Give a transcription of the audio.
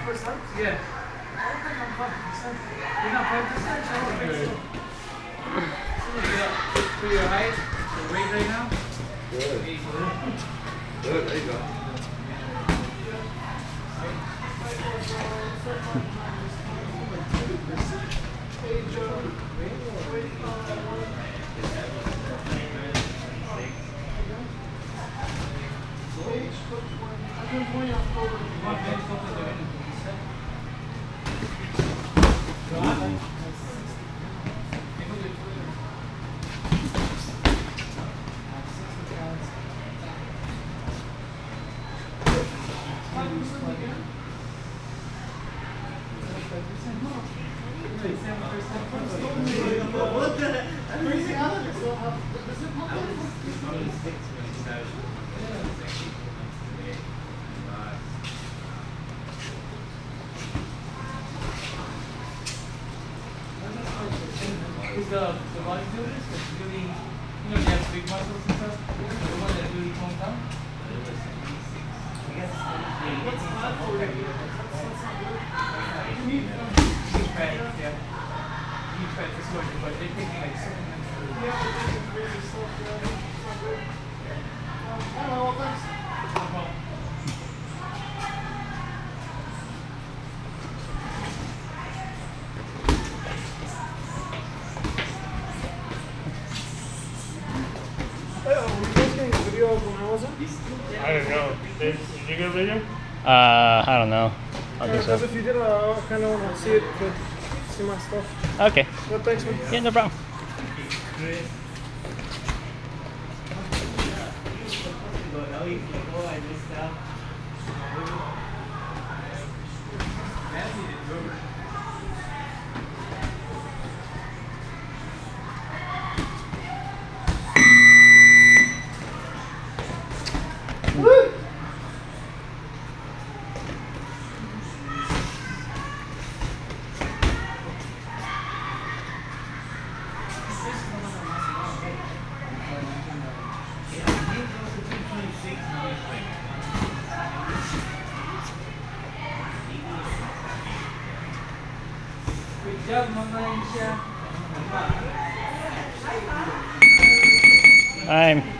Yeah. I think I'm 5%. You're not 5%? I don't think so. For your height, your weight right now? Good. Good, there you go. The bodybuilders that's really, they have big muscles and stuff. The one that really toned down. I guess what's hard for you? Huge fat, yeah. Huge fat is good, but they're taking like supplements for it. Yeah, they're taking crazy stuff, yeah. It's not good. Hello, thanks. No problem. I don't know. Did you get a video? I don't know. I'll do so. Because if you did, I kind of want to see it to see my stuff. Okay. Well, thanks, man. Yeah, no problem. Good job, Mama Isha. I'm